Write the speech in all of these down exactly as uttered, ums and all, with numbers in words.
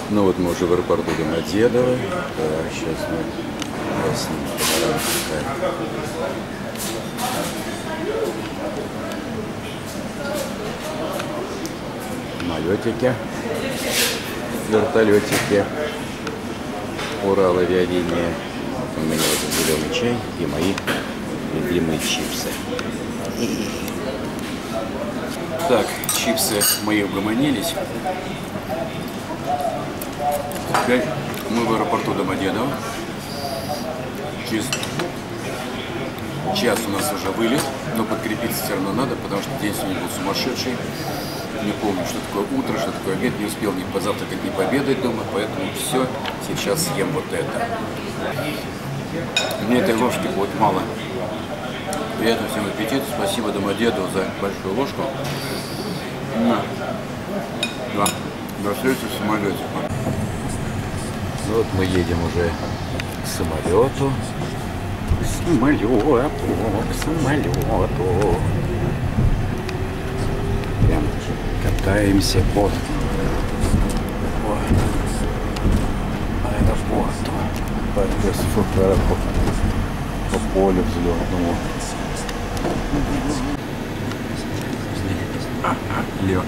Ну вот мы уже в аэропорту Домодедово. Да, сейчас мы снимем панораму. Самолетики, вертолетики, Урал авиалиния. У меня вот зеленый чай и мои любимые чипсы. Так, чипсы мои угомонились. Теперь мы в аэропорту Домодедово. Через час у нас уже вылет, но подкрепиться все равно надо, потому что день сегодня был сумасшедший. Не помню, что такое утро, что такое обед, не успел ни позавтракать, ни пообедать дома, поэтому все, сейчас съем вот это. Мне этой ложки будет мало. Приятного всем аппетита, спасибо Домодедово за большую ложку. Да, до встречи в самолете. Ну вот мы едем уже к самолету. К самолету, к самолету. Прям катаемся по, по аэропорту. По, по, по полю взлетному. Леша.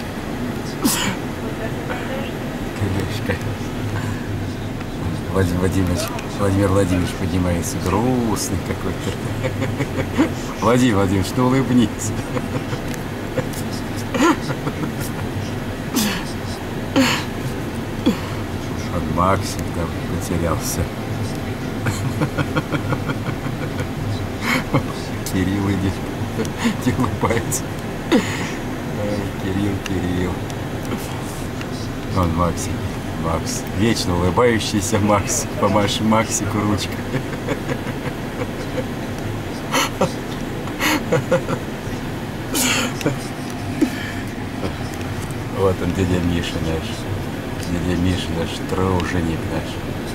Лешка. Владимир Владимирович, Владимир Владимирович поднимается грустный какой-то. Владимир Владимирович, ну улыбнись. Он Максик там потерялся. Кирилл идет, не улыбается. Кирилл, Кирилл. Он Максик. Макс. Вечно улыбающийся Макс. Помаши Максику ручкой. Вот он, дядя Миша наш. Дядя Миша наш, труженик наш.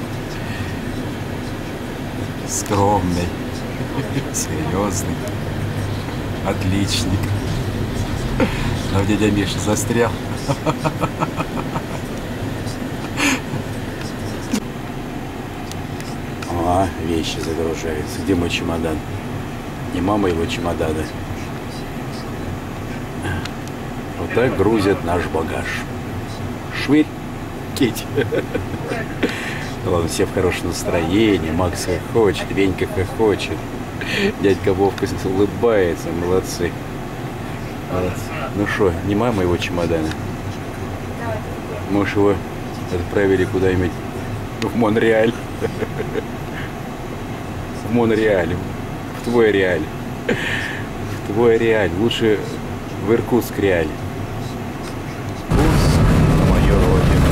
Скромный, серьезный, отличник. Но дядя Миша застрял. А, вещи загружаются. Где мой чемодан? Не мама его чемодана. Вот так грузят наш багаж. Швырь, Кеть. Ладно, все в хорошем настроении. Макс хохочет, Венька хохочет. Дядька Вовка улыбается. Молодцы. Молодцы. Ну что, не мама его чемодана? Может, его отправили куда-нибудь в Монреаль? В Монреаль. В твой Реаль. В твой Реаль. Лучше в Иркутск Реаль. Мою родину.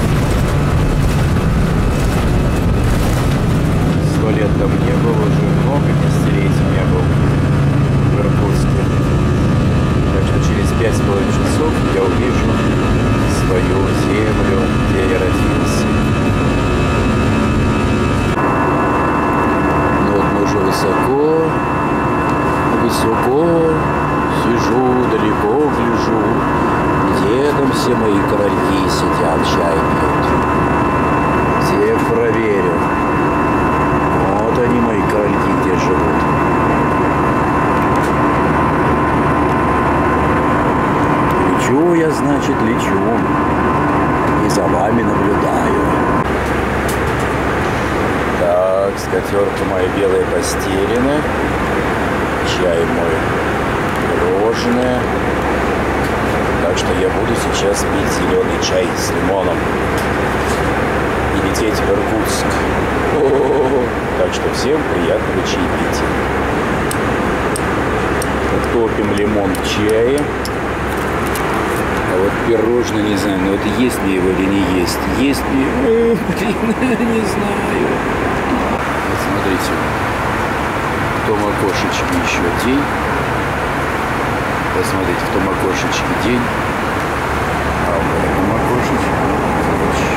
Сто лет там не было, уже много десятилетий не был в Иркутске. Так что через пять с половиной часов я увижу свою землю, где я родился. Ну вот мы уже высоко, высоко сижу, далеко гляжу, где там все мои корольки сидят, чай пьют. Всех проверю. Вот они, мои корольки, где живут. Лечу я, значит, лечу. И за вами наблюдаю. Так, скатерка моя белая постелена. Чай мой пирожное. Так что я буду сейчас пить зеленый чай с лимоном. И лететь в Иркутск. О-о-о-о. Так что всем приятного чаепития. Топим лимон в чае. А вот пирожное, не знаю, ну это есть ли его или не есть. Есть ли? О, блин, не знаю. Вот смотрите. В том окошечке еще день. Посмотрите, в том окошечке день. А в этом окошечке ночь.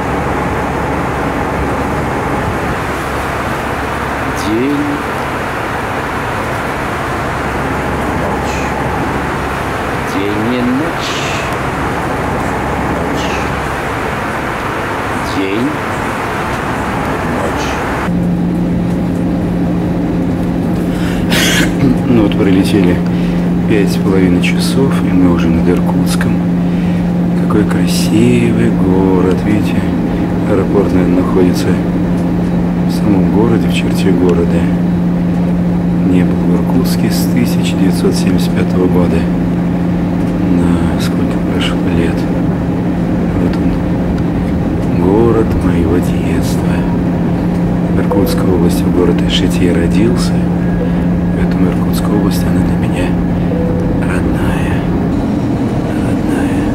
День. Ночь. День и ночь. Ночь. вот пролетели пять с половиной часов, и мы уже над Иркутском. Какой красивый город, видите? Аэропорт, наверное, находится в самом городе, в черте города. Не был в Иркутске с тысяча девятьсот семьдесят пятого года. На сколько прошло лет. Вот он, город моего детства. В Иркутской области, в городе Ишите я родился. Поэтому Иркутская область, она для меня родная. Родная.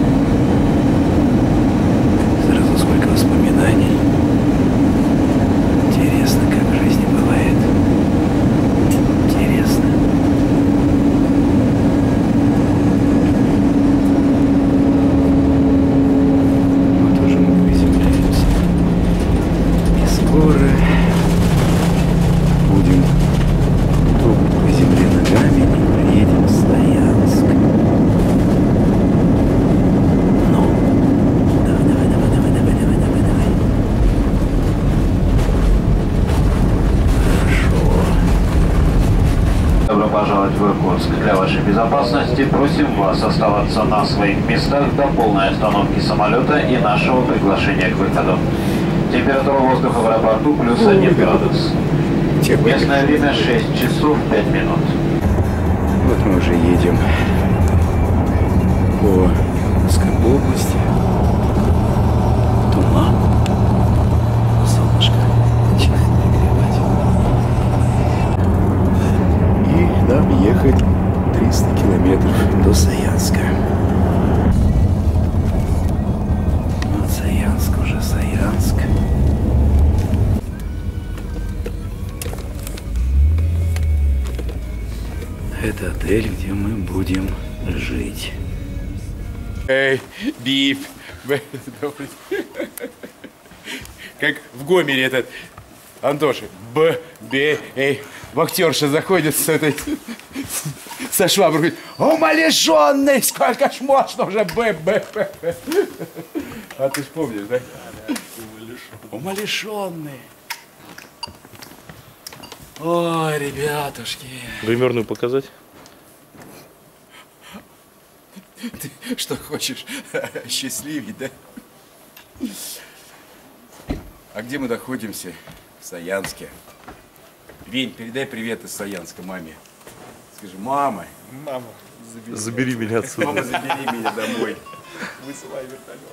Сразу сколько воспоминаний. Интересно, как в жизни бывает. Интересно. Вот уже мы приземляемся. И скоро будем топать по земле ногами и приедем в Славянск. Ну, давай, давай, давай, давай, давай, давай, давай, давай. Хорошо. Добро пожаловать в Иркутск. Для вашей безопасности просим вас оставаться на своих местах до полной остановки самолета и нашего приглашения к выходу. Температура воздуха в аэропорту плюс один градус. Местное время шесть часов пять минут. Вот мы уже едем по Иркутской области. Туман. Солнышко начинает пригревать. И нам ехать триста километров до Саянска. Вот Саянск уже, Саянск. Это отель, где мы будем жить. Эй, бип. Как в Гомере этот Антоша. Б, Б, эй. Вахтерша заходит с этой, со шваброй, говорит: умалишенный, сколько ж можно уже, Б, Б, Б. А ты ж помнишь, да? Умалишенный. Ой, ребятушки. Гримерную показать? Ты что хочешь, счастливее, да? А где мы находимся? В Саянске. Вень, передай привет из Саянска маме. Скажи: мама. Мама, забери, забери меня отсюда. Мама, забери меня домой. Высылай вертолет.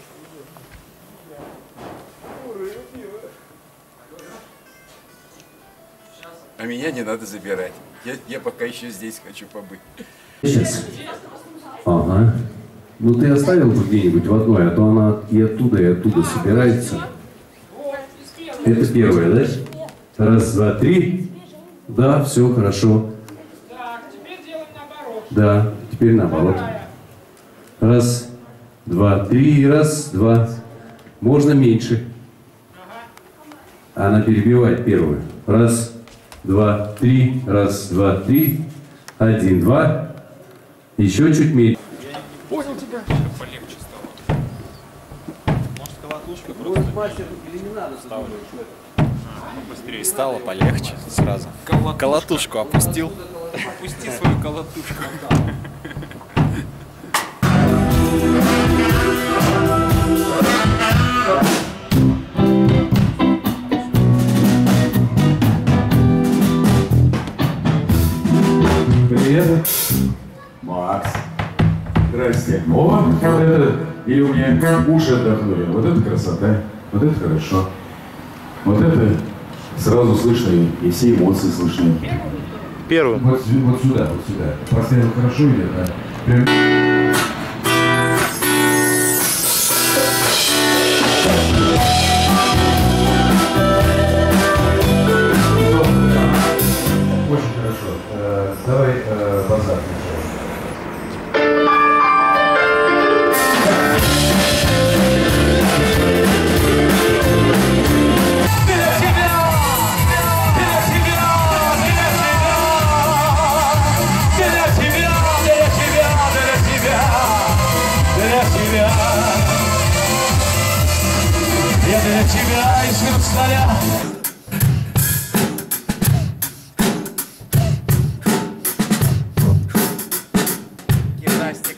А меня не надо забирать. Я, я пока еще здесь хочу побыть. Сейчас. Ага. Ну ты оставил бы где-нибудь в одной, а то она и оттуда, и оттуда собирается. Это первое, да? Раз, два, три. Да, все хорошо. Так, теперь делаем наоборот. Да, теперь наоборот. Раз, два, три. Раз, два. Можно меньше. Она перебивает первую. Раз, два, три. Раз, два, три. Один, два. Еще чуть меньше. Понял тебя. Полегче стало. Может, колотушка просто ставлю. Быстрее стало, полегче сразу. Колотушка. Колотушку опустил. Опусти свою колотушку. Привет. Макс. Здрасте. О, вот это. Или у меня уши отдохнули. Вот это красота. Вот это хорошо. Вот это сразу слышно, и все эмоции слышны. Первым. Вот, вот сюда, вот сюда. Поставил хорошо или да? Прям... Очень хорошо. Э, давай э, базар. Я для тебя из Версаля.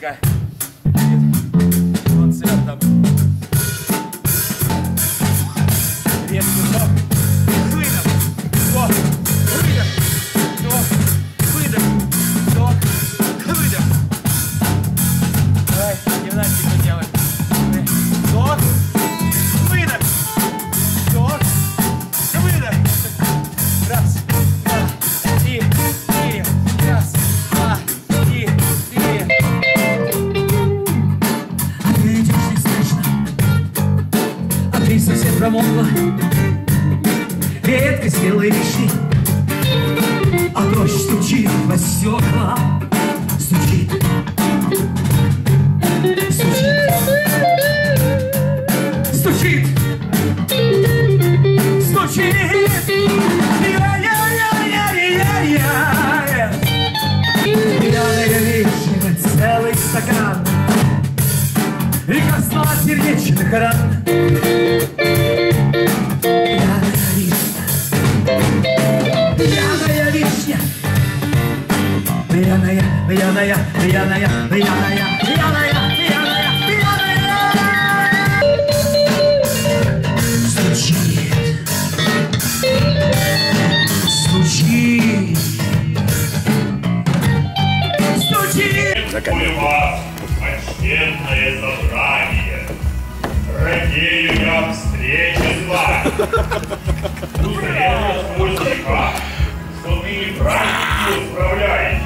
Ленка. Концерт там. Резкий вдох. Выдох. Вдох. Выдох. Вдох. Выдох. Вдох. Выдох. Давай гимнастику делаем. Вдох. Выдох. Вдох. Выдох. Раз. Два. Три. Четыре. Раз. Два. Три. Четыре. А ты идешь не слышно, а ты совсем промокла. Редкость белой вишни, а дождь стучит во стекла. Стучит, стучит, стучит, стучит. Я-я-я-я-я-я. Пьяная вишня, целый стакан, и коснулась сердечных ран. Пьяная вишня, пьяная вишня, пьяная, пьяная, пьяная, пьяная, пьяная, пьяная, пьяная. Стучит, стучит, стучит. Вас, почтенное собрание, радею я встрече с вами. Узрел мужика, что ныне праздник справляете.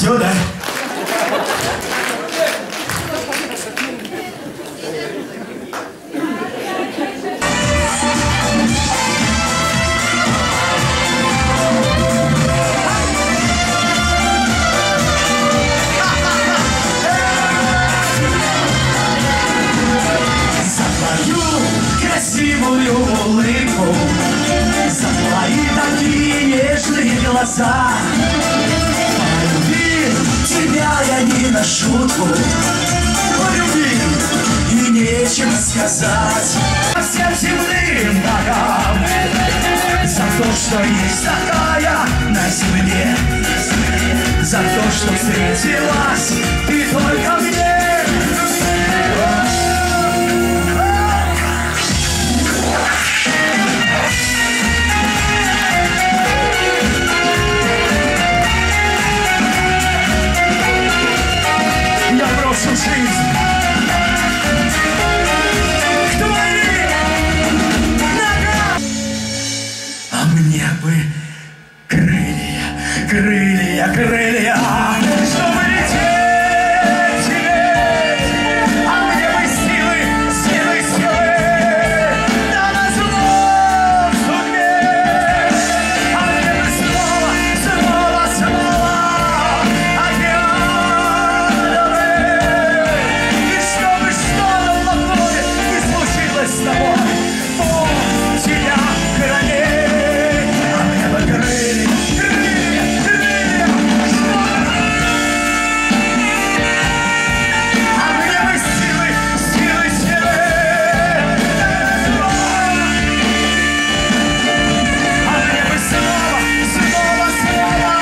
Все, да? Красивую улыбку, за твои такие нежные глаза. Полюбил тебя я не на шутку, полюбил и нечего сказать. Всем земным богам за то, что есть такая на земле, за то, что встретилась ты только мне. Я брошу жизнь к твоим ногам. А мне бы крылья, крылья, крылья, чтобы лететь тебе. А мне бы силы, силы, силы, да назло судьбе. А мне бы снова, снова, снова с тобой, Бог тебя хранит. А мне бы крылья, крылья, крылья, а мне бы силы, силы, силы, а мне бы снова, снова, снова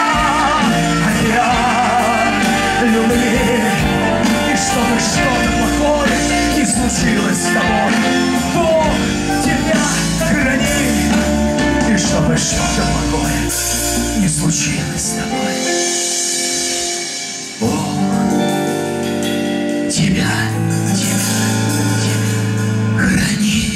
океан любви. И чтобы что-то плохое не случилось с тобой, Бог тебя хранит, и чтобы что-то плохое не случилось с тобой. Бог тебя, тебя, тебя хранит.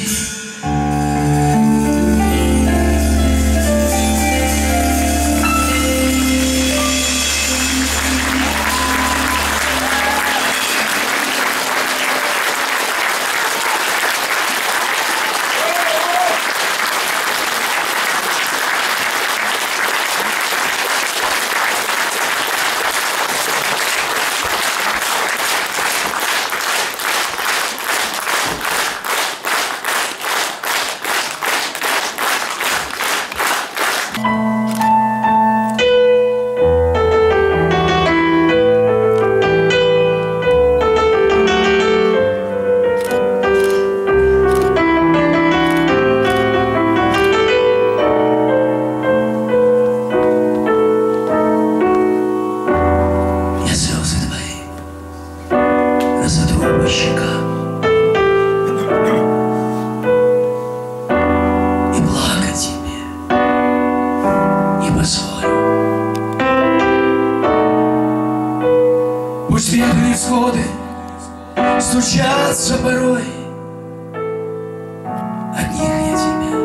Пусть ветры и всходы стучатся порой, от них я тебя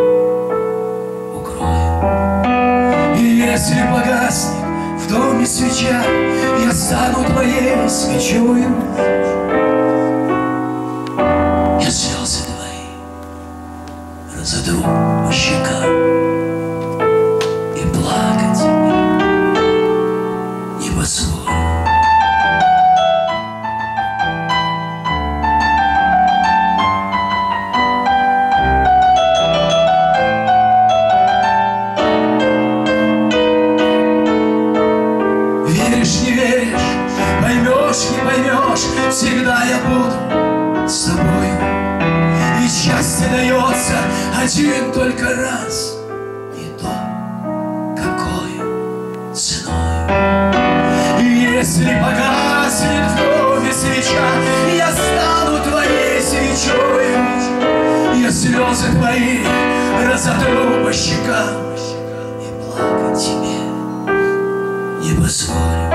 укрою. И если погаснет в доме свеча, я стану твоей свечою. Я слезы твои разотру по щекам, и плакать не позволю. Всегда я буду с тобою, и счастье дается один только раз, и то, какой ценой. И если погаснет в доме свеча, я стану твоей свечой. Я слезы твои разотру по щекам, и плакать тебе не позволю.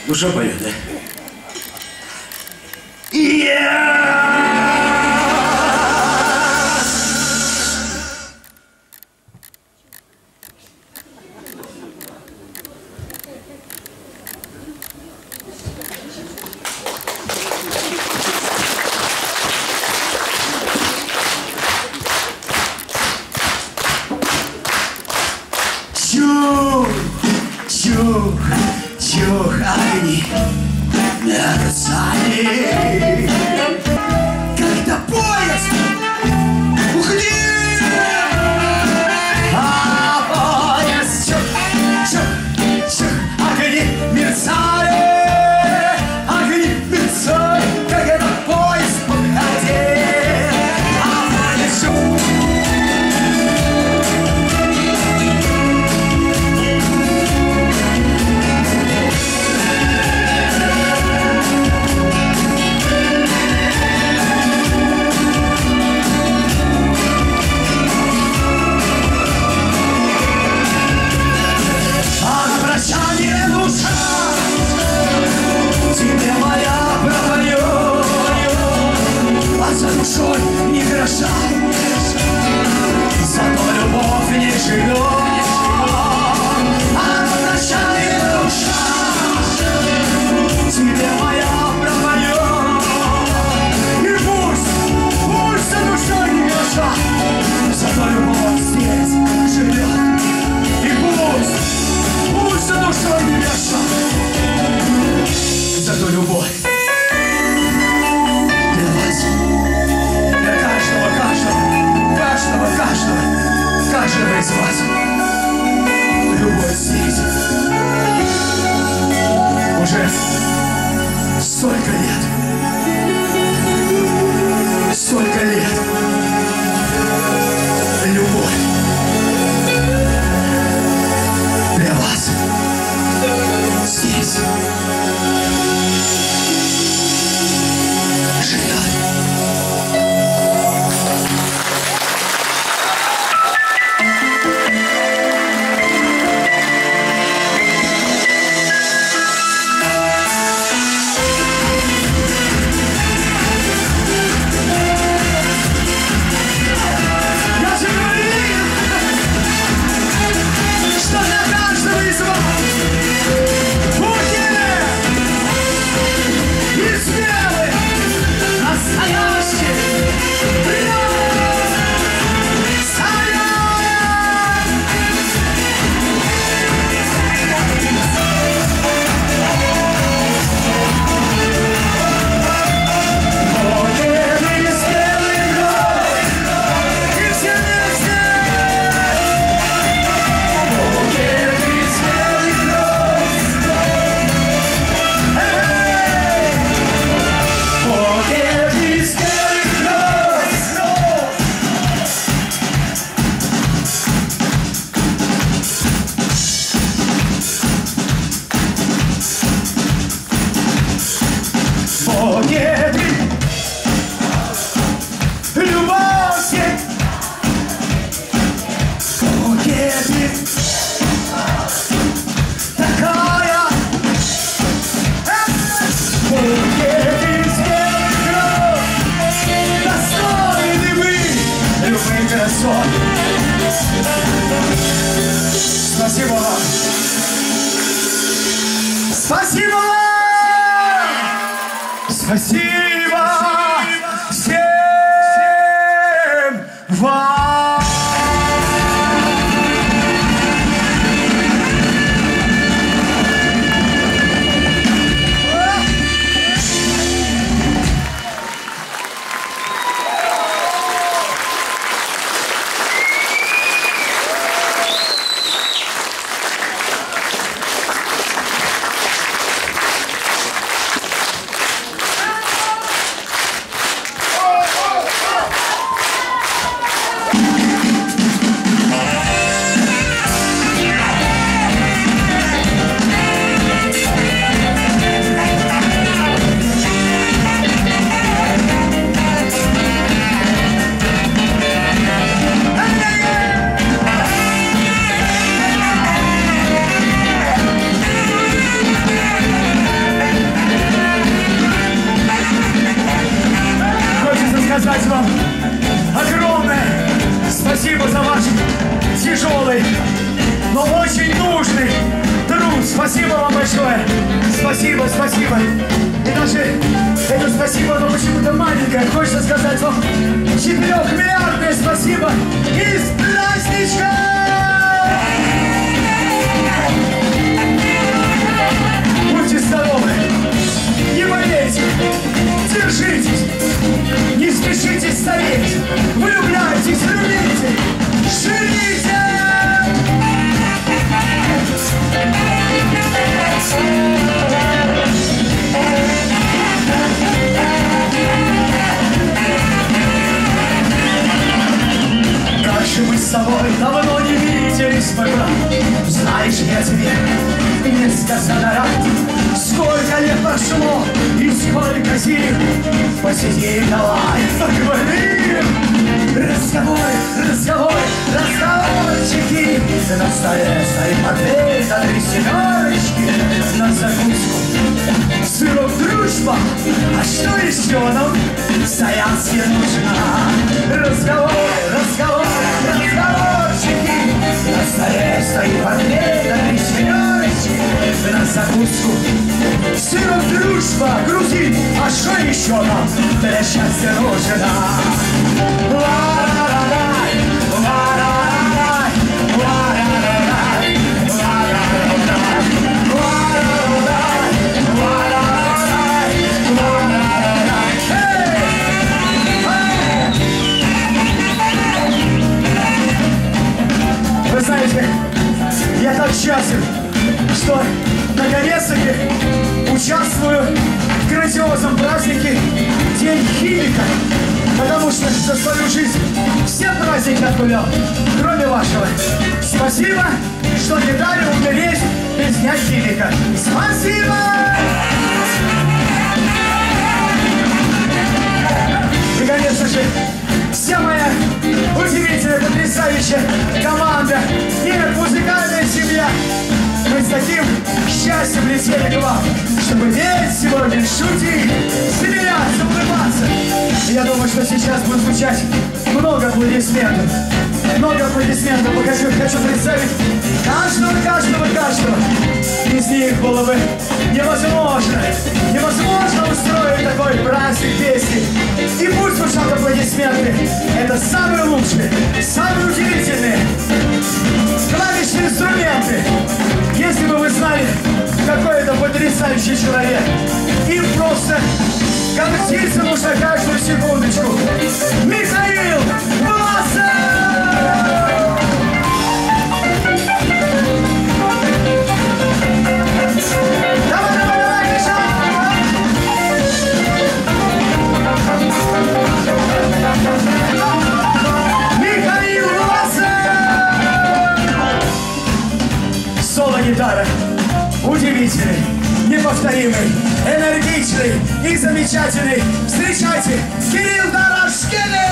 Ну что поет, да? Yeah! Чух, чух, чух, огни мерцали. Когда поезд уходил, а поезд чух, чух, чух, огни мерцали, огни мерцали, как этот поезд уходил, а поезд чух. Тебе моя пропою, а за душой ни гроша, зато любовь не живет. А на прощание душа, тебе моя пропою, и пусть, пусть за душой не гроша, зато любовь здесь живет. И пусть, пусть за душой не гроша, зато любовь для вас, для каждого, каждого, каждого, каждого, каждого из вас. Любовь здесь уже столько лет, столько лет. Любовь для вас здесь. Спасибо вам! Спасибо вам! Спасибо всем вам! тяжелый, но очень нужный труд. Спасибо вам большое. Спасибо, спасибо. И даже это спасибо, но почему-то маленькое. Хочется сказать вам четырехмиллиардное спасибо и с праздничком! Будьте здоровы, не болейте, держитесь, не спешите стареть, влюбляйтесь, любите, живите! Как же мы с тобой давно не виделись, мой брат. Знаешь, я тебе несказанно рад. Сколько лет прошло и сколько зим. Посидим, давай поговорим. Разговоры, разговоры, разговорчики. На столе стоит портвейн, на три семерочки. На закуску сырок дружба. А что еще нам стоянски нужна? Разговоры, разговоры, разговорчики. На столе стоит портвейн, на три семерочки. На закуску сырок дружба, грузин. А что еще нам для счастья нужно? Вы знаете, я так счастлив, что наконец-таки участвую в грандиозном празднике День химика, потому что за свою жизнь все праздники отгулял, кроме вашего. Спасибо, что не дали умереть без Дня химика. Спасибо! И, конечно же, вся моя удивительная, потрясающая команда, нет, музыкальная семья. Мы с таким счастьем летели к вам, чтобы весь сегодня шутить, смеяться, улыбаться. И я думаю, что сейчас будет звучать много аплодисментов. Много аплодисментов. Покажу, хочу представить каждого, каждого, каждого. Без них было бы невозможно, невозможно устроить такой праздник песни. И пусть звучат аплодисменты. Это самые лучшие, самые удивительные клавишные инструменты. Если бы вы знали, какой это потрясающий человек, им просто гордиться нужно каждую секундочку. Михаил Власов! Давай, давай, давай, Миша! Михаил Власов! Соло-гитара. Удивительный, неповторимый, энергичный и замечательный. Встречайте, Кирилл Дорошкин!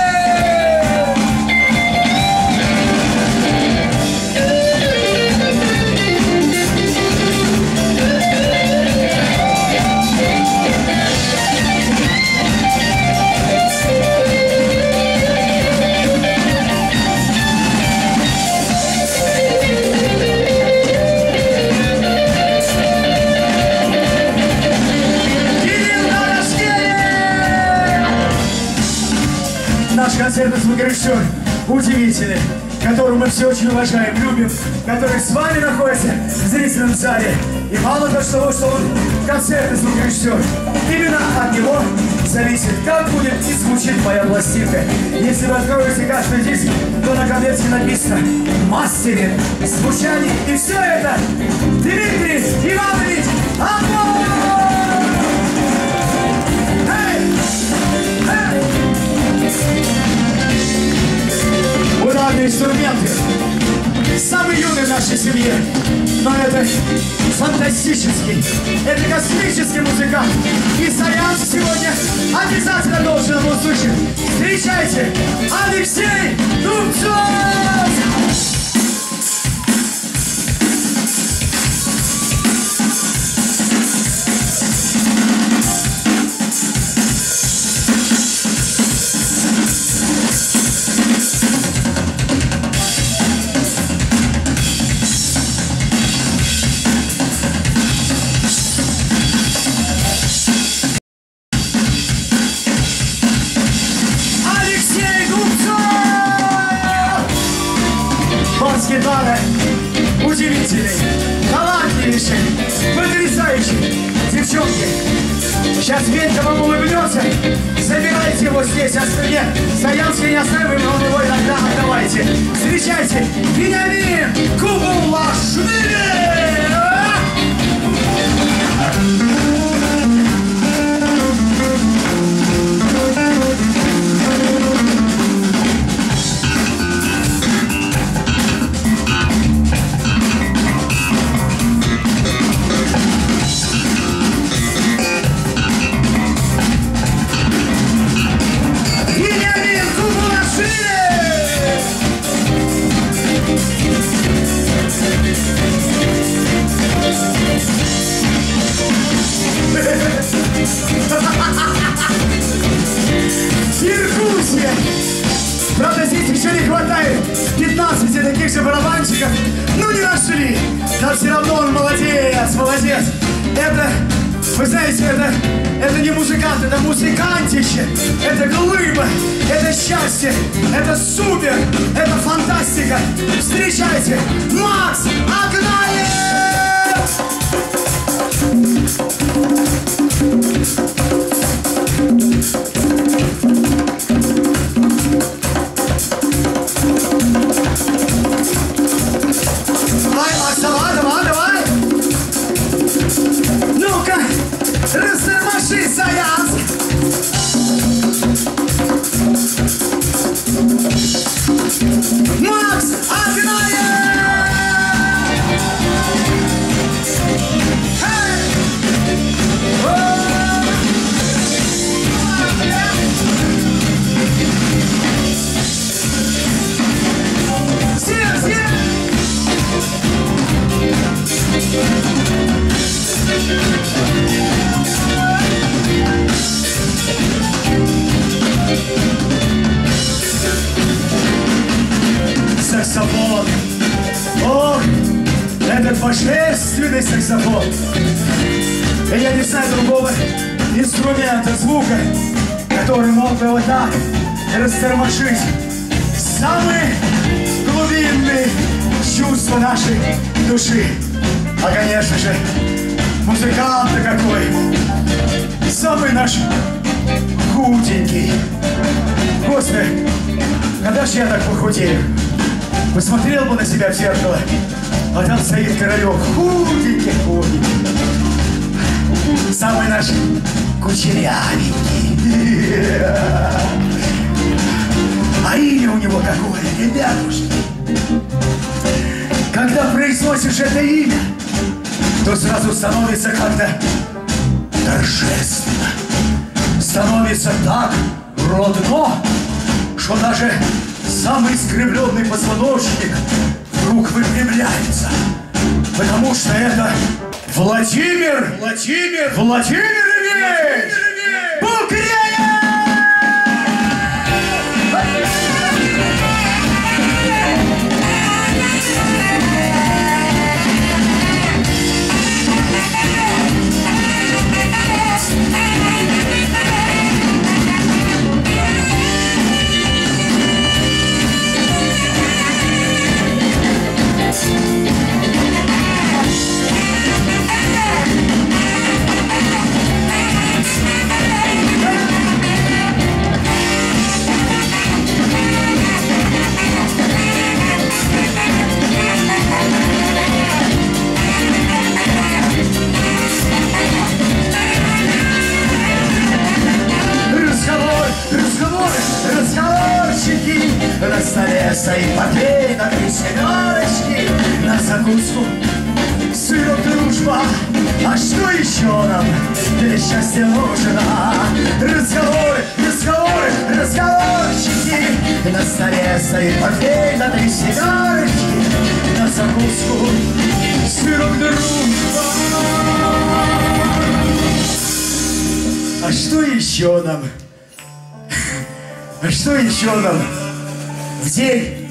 Наш концертный звукорежиссер удивительный, которого мы все очень уважаем, любим, который с вами находится в зрительном зале. И мало того, что он концертный звукорежиссер, именно от него зависит, как будет и звучит моя пластинка. Если вы откроете каждый диск, то на конверте написано «Мастеринг», «Звучание», и все это Дмитрий Иванович Антонов! Ударные инструменты. Самый юный в нашей семье. Но это фантастический, это космический музыкант. И Саян сегодня обязательно должен его услышать. Встречайте, Алексей Дубцов! бас-гитара, удивительный, талантливейший, потрясающий. Девчонки, сейчас Венька вам улыбнется, забирайте его здесь, остальные Саянский не оставим, но он его иногда отдавайте. Встречайте, Вениамин Кубулашвили! Иркутске! Правда, здесь еще не хватает пятнадцати таких же барабанщиков. Ну, не нашли. Но все равно он молодец, молодец. Это, вы знаете, это, это не музыкант, это музыкантище. Это глыба, это счастье, это супер, это фантастика. Встречайте, Макс Агнаев! Давай, Макс, давай, давай, давай! Ну-ка, растормоши, Саянск! Макс Агнаев! Всем, всем! Саксофон. Ох, этот божественный саксофон. И я не знаю другого инструмента, звука, который мог бы вот так растормошить самые глубинные чувства нашей души. А, конечно же, музыкант-то какой. Самый наш худенький. Господи, когда ж я так похудею? Посмотрел бы на себя в зеркало, а там стоит Королёв, худенький, худенький. Самый наш кучерявенький. А имя у него какое, ребятушки. Когда произносишь это имя, то сразу становится как-то торжественно. Становится так родно, что даже самый искривленный позвоночник вдруг выпрямляется. Потому что это Владимир, Владимир, Владимирович Букреев! На столе стоит портвейн на три семерочки, на закуску сырок дружба. А что еще нам для счастья нужно? Разговоры, разговоры, разговорчики. На столе стоит портвейн на три семерочки, на закуску сырок дружба. А что еще нам? А что еще нам? В день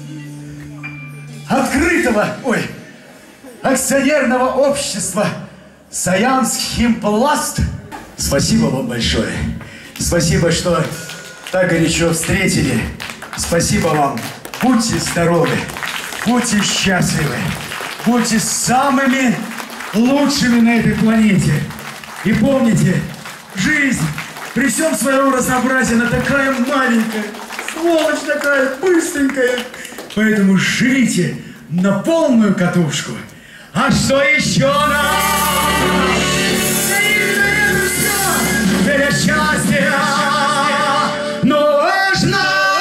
открытого, ой, акционерного общества Саянск Химпласт. Спасибо вам большое. Спасибо, что так горячо встретили. Спасибо вам. Будьте здоровы. будьте счастливы, будьте самыми лучшими на этой планете. И помните, жизнь при всем своем разнообразии, она такая маленькая, сволочь такая, быстренькая. Поэтому живите на полную катушку. А что еще нам? Для счастья нужно.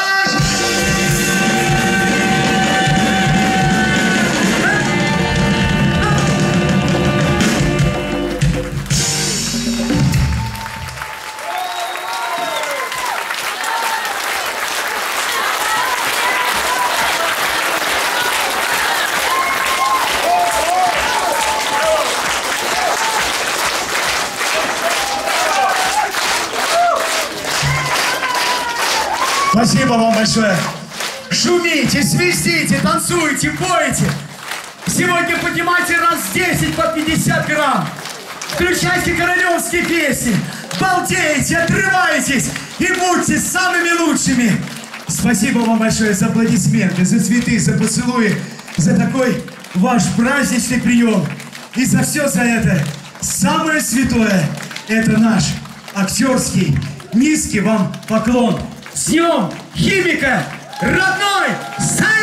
Спасибо вам большое. Шумите, свистите, танцуйте, пойте. Сегодня поднимайте раз десять по пятьдесят грамм. Включайте королевские песни. Балдейте, отрывайтесь и будьте самыми лучшими. Спасибо вам большое за аплодисменты, за цветы, за поцелуи, за такой ваш праздничный прием. И за все за это самое святое — это наш актерский низкий вам поклон. С днем химика, родной Саян!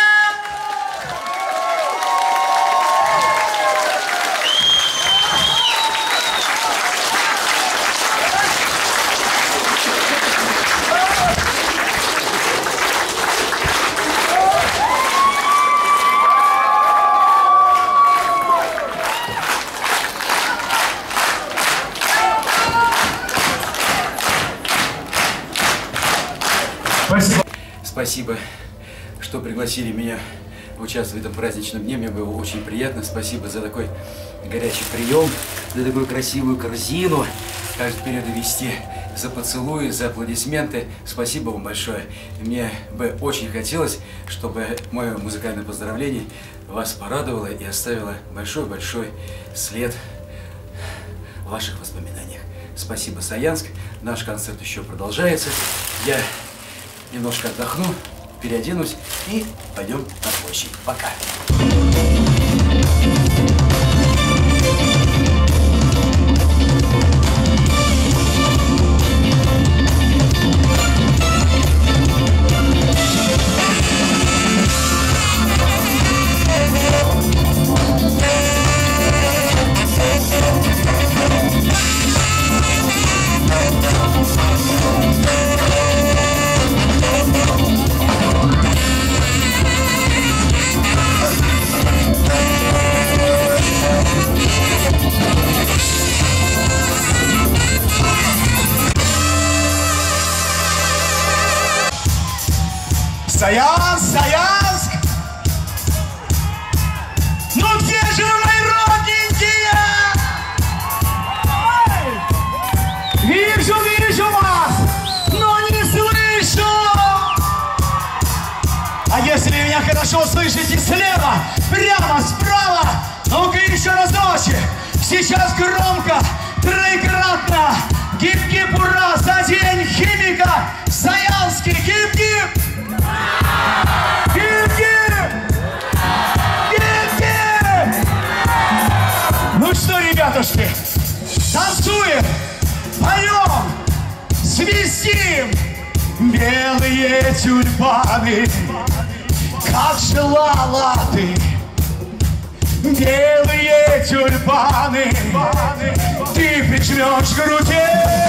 Спасибо. Спасибо, что пригласили меня участвовать в этом праздничном дне. Мне было очень приятно. Спасибо за такой горячий прием, за такую красивую корзину. Как теперь довести, за поцелуи, за аплодисменты. Спасибо вам большое. Мне бы очень хотелось, чтобы мое музыкальное поздравление вас порадовало и оставило большой-большой след в ваших воспоминаниях. Спасибо, Саянск. Наш концерт еще продолжается. Я немножко отдохну, переоденусь и пойдем на площадь. Пока. Саянск, Саянск! Ну где же вы, мои родненькие? Вижу, вижу вас, но не слышу! А если вы меня хорошо слышите слева, прямо, справа, ну-ка еще разочек. Сейчас громко, троекратно. Гип-гип, ура, за день химика! Саянский, гип-гип! Ну что, ребятушки, танцуем, поем, свистим. Белые тюльпаны, как желала ты. Белые тюльпаны, ты прижмешь к груди.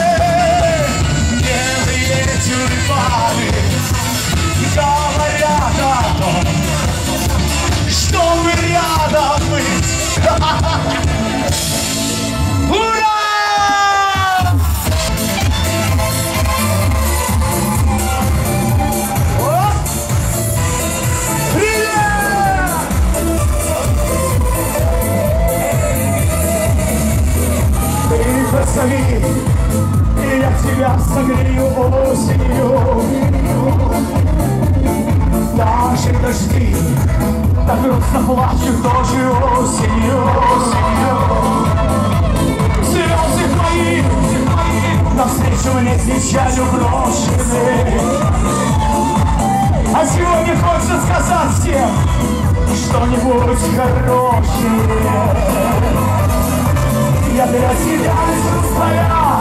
Белые тюльпаны говорят о том, что мы рядом быть. Ура! О! Привет! Ты позови, и я тебя согрею осенью. Наши дожди так грустно плачут тоже осенью, осенью. Слезы твои навстречу мне с печалью брошены. А сегодня хочется сказать всем: что-нибудь хорошее. Я для тебя из своя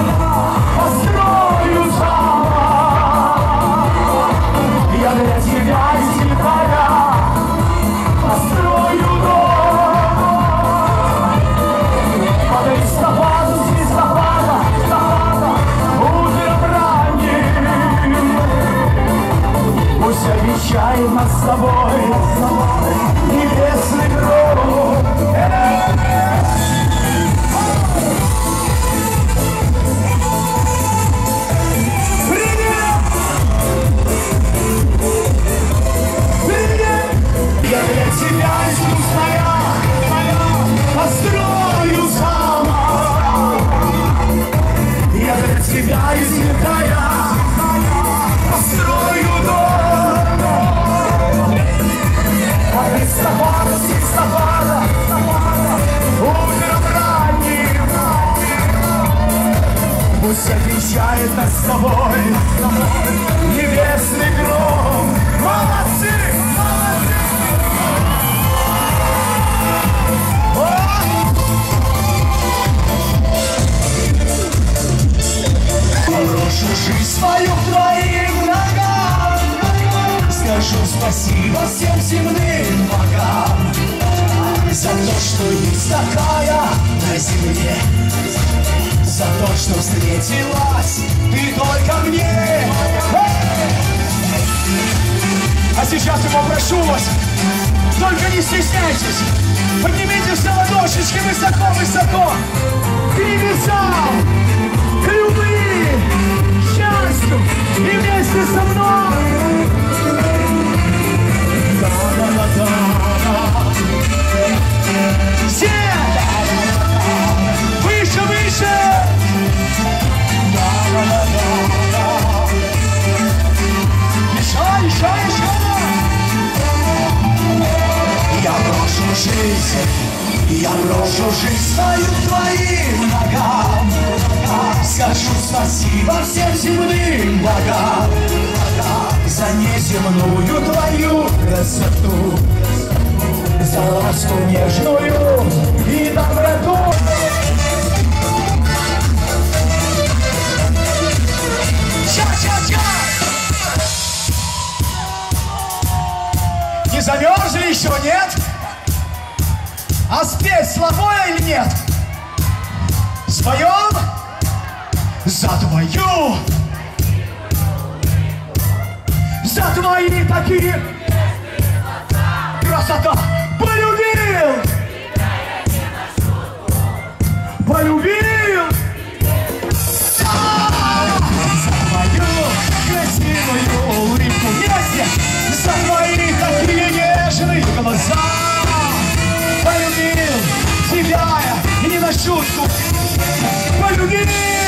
построю замок. Я для тебя из января построю дом. Под листопадом, с листопада, листопада, утром ранним. Пусть обещает нас с тобой небесный гром. Я для тебя искусная построю замок. Я для тебя излетая построю дом. От листопада, с листопада, утром ранним. Пусть обещает нас с тобой небесный гром. Молодцы! Брошу жизнь свою к твоим ногам. Скажу спасибо всем земным богам за то, что есть такая на земле, за то, что встретилась ты только мне. А сейчас я попрошу вас, только не стесняйтесь, поднимите все ладошечки высоко-высоко к небесам, к любви, счастью и вместе со мной. Да-да-да-да. Все! Выше, выше! Да-да-да-да. Еще, еще, еще! Я брошу жизнь, я брошу жизнь свою к твоим ногам. Скажу спасибо всем земным богам за неземную твою красоту, за ласку нежную и доброту. Ща-ща-ща! Не замерзли еще, нет? А спеть слабое или нет? Споем за твою, за твои такие красота. Полюбил, полюбил. За твою красивую улыбку вместе, за твои такие нежные глаза. Полюбил тебя я и не на шутку. Полюбил.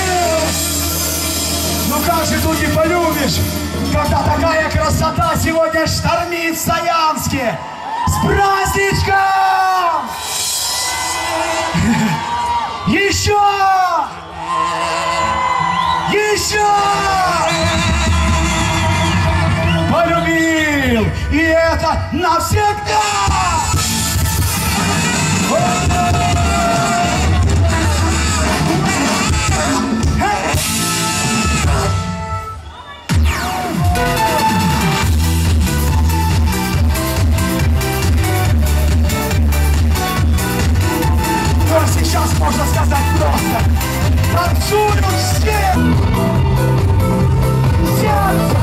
Ну как же тут не полюбишь, когда такая красота сегодня штормит в Саянске. С праздничком! Еще! Еще! Полюбил! И это навсегда! Но сейчас можно сказать просто: танцуют все! Сердце!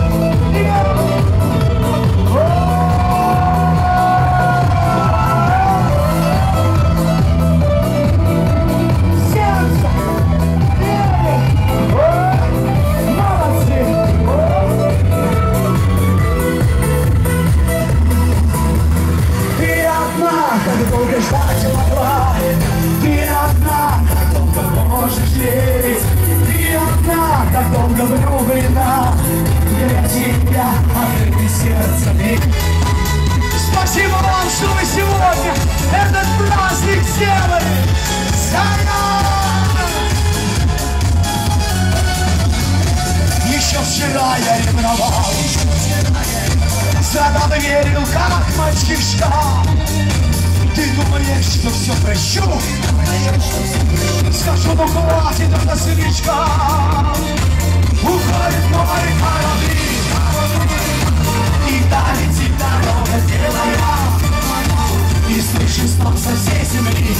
Как долго ждать могла, ты одна, как долго можешь верить, ты одна, как долго влюблена, для тебя открыты сердце. Спасибо вам, что вы сегодня этот праздник сделали. Еще вчера я ревновал, когда верил, как мальчишка. сестричка. Ты думаешь, что все прощу? Скажу, ну хватит, эта сестричка. Уходит море корабли, и далее дорога белая, и слышишь стон со всей земли.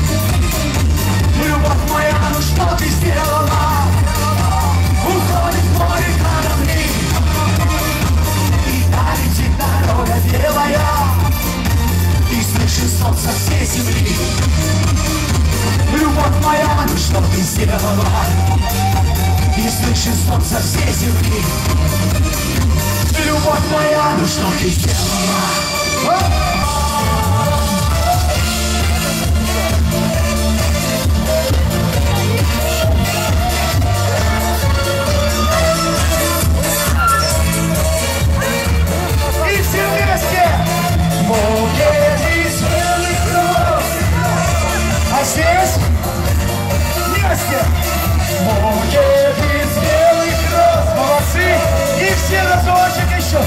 Любовь моя, ну что ты сделала? Уходит в море корабли, и далее дорога белая, и слышишь стон со всей земли. Любовь моя, ну что ты сделала? И слышишь стон со всей земли. Любовь моя, ну что ты сделала? И все вместе! Букет из белых роз. А здесь вместе! Букет из белых роз. Молодцы! И все разочек еще!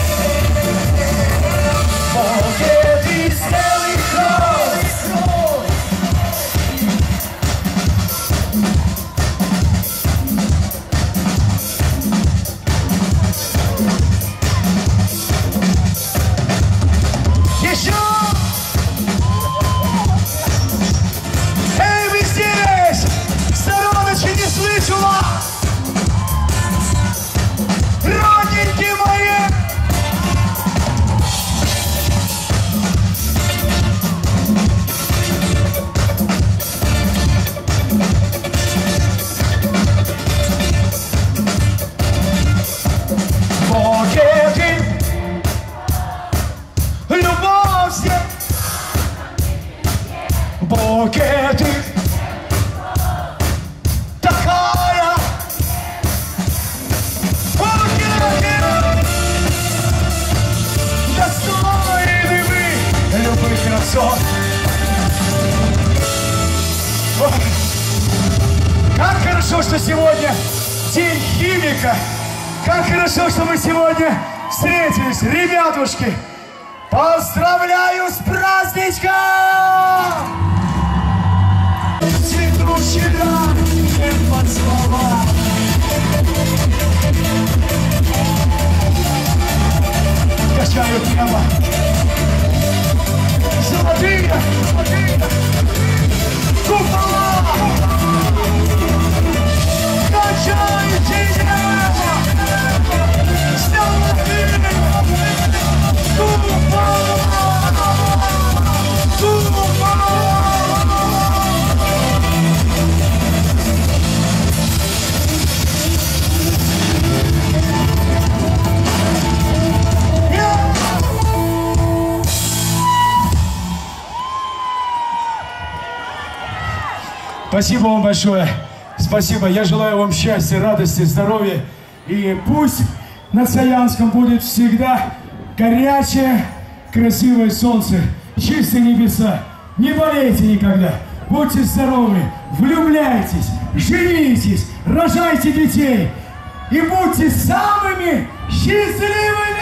Букет из белых роз. Еще! Эй, вы здесь! Стороночки, не слышу вас! Родненькие мои! Букеты, любовь здесь, букеты, такая, букеты, достойны вы любых красот. Ой, как хорошо, что сегодня день химика. Как хорошо, что мы сегодня встретились, ребятушки! Поздравляю с праздничком! Цветущий дар всем поцеловал. Качают небо. Золотые, золотые купола. Качайте небо. Спасибо вам большое. Спасибо. Я желаю вам счастья, радости, здоровья. И пусть над Саянском будет всегда горячее, красивое солнце, чистые небеса. Не болейте никогда. Будьте здоровы, влюбляйтесь, женитесь, рожайте детей. И будьте самыми счастливыми!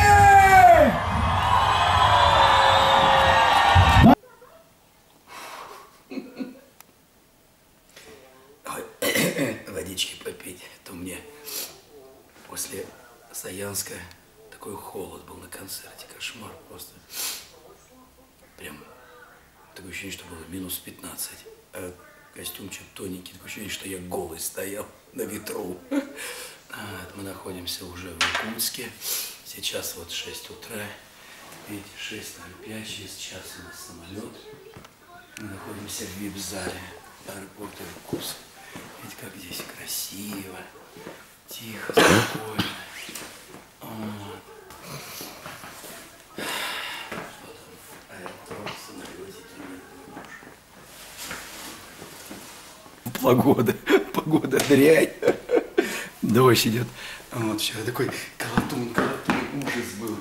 Водички попить, то мне после Саянска такой холод был на концерте, кошмар просто. Прям такое ощущение, что было минус пятнадцать, а костюмчик тоненький, такое ощущение, что я голый стоял на ветру. Мы находимся уже в Иркутске, сейчас вот шесть утра, видите, шесть ноль пять, через час у нас самолет. Мы находимся в вип-зале аэропорта Иркутск. Видите, как здесь красиво, тихо, спокойно. Вот. Что там? Аэропорт, самолетики. Погода, погода дрянь. Дождь идет. Вот, вчера такой колотун, колотун, ужас был.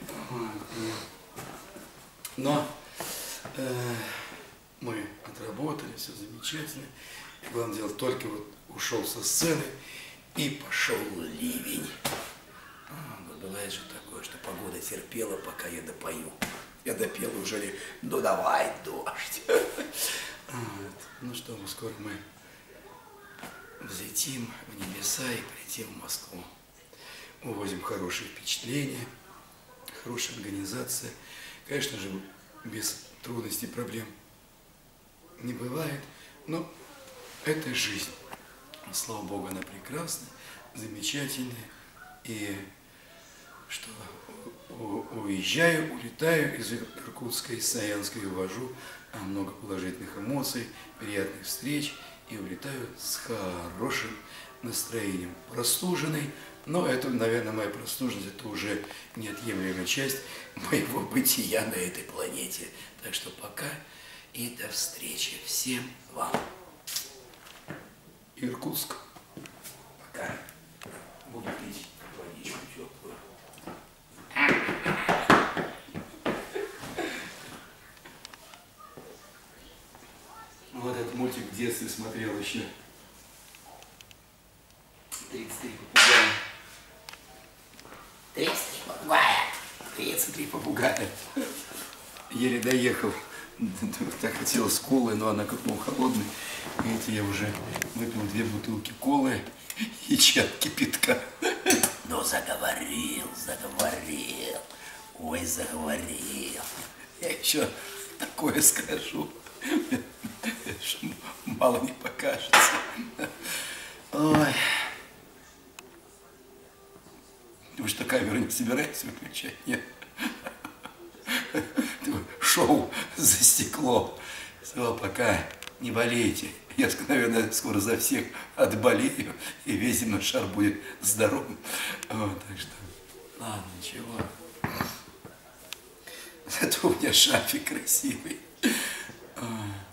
Но э, мы отработали, все замечательно. И главное дело, только вот ушел со сцены, и пошел ливень. А, бывает же такое, что погода терпела, пока я допою. Я допел уже ли. Ну давай, дождь. Вот. Ну что, мы скоро мы взлетим в небеса и полетим в Москву. Увозим хорошие впечатления, хорошая организация. Конечно же, без трудностей, проблем не бывает, но это жизнь. Слава Богу, она прекрасна, замечательная. И что уезжаю, улетаю из Иркутска, из Саянска и увожу много положительных эмоций, приятных встреч и улетаю с хорошим настроением. Простуженный, но это, наверное, моя простуженность, это уже неотъемлемая часть моего бытия на этой планете. Так что пока и до встречи всем вам. Иркутск. Пока. Буду пить водичку теплую. Вот этот мультик в детстве смотрел еще. тридцать три попугая. тридцать три попугая. тридцать три попугая. Еле доехал. Так хотелось колы, но она как-то холодная. Видите, я уже выпил две бутылки колы и чай кипятка. Но заговорил, заговорил. Ой, заговорил. Я еще такое скажу. Мало не покажется. Ой. Вы что, камеру не собираетесь выключать? Нет. Шоу за стекло. Все, пока. Не болейте. Я, наверное, скоро за всех отболею, и весь земной шар будет здоровым. Вот, так что, ладно, ничего. Зато у меня шафик красивый. Ой.